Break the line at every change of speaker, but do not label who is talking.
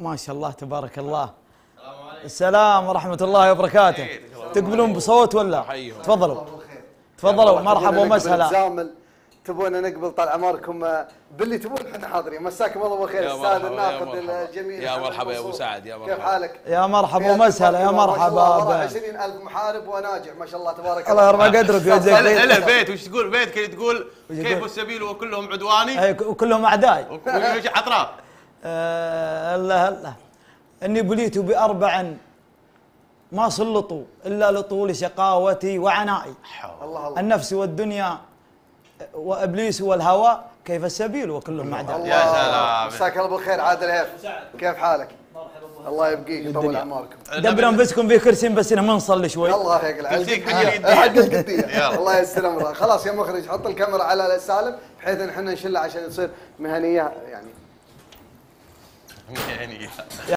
ما شاء الله تبارك الله. السلام ورحمة الله وبركاته. تقبلون بصوت ولا؟ تفضلوا تفضلوا. مرحبا ومسهلا.
تبون نقبل طال عمركم باللي تبون احنا حاضرين. مساكم الله بالخير استاذ الناقد الجميل.
يا مرحبا يا ابو سعد. يا مرحبا.
كيف حالك؟
يا مرحبا ومسهلا. يا مرحبا.
20,000 محارب وناجع ما شاء الله تبارك الله.
الله يرفع قدرك يا زين.
هلا البيت وش تقول؟ بيت تقول كيف السبيل وكلهم عدواني؟
اي وكلهم اعدائي.
وش اطراف؟
هلا اني بليت باربع ما سلطوا الا لطول شقاوتي وعنائي.
الله
النفس والدنيا وابليس والهوى كيف السبيل وكلهم اعداء.
يا سلام.
مساك الله بالخير عادل هيف. كيف حالك؟ الله يبقيك يطول اعماركم.
دبر انفسكم في كرسي بس ما نصلي شوي.
الله يقلع حق القديه. الله يستر امره. خلاص يا مخرج حط الكاميرا على سالم بحيث ان احنا نشله عشان تصير مهنيه يعني.